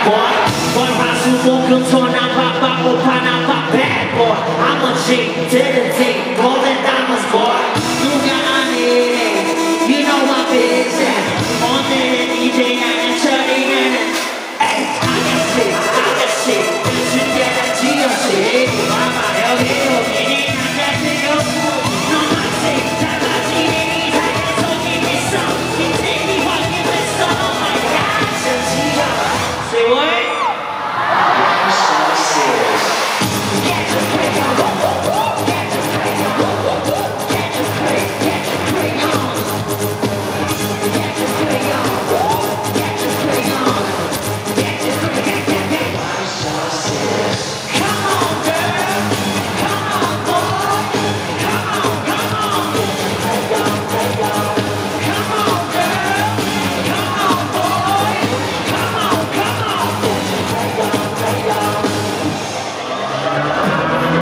boy. Boy, I shoot more control, now pop, bad boy. I'm a G,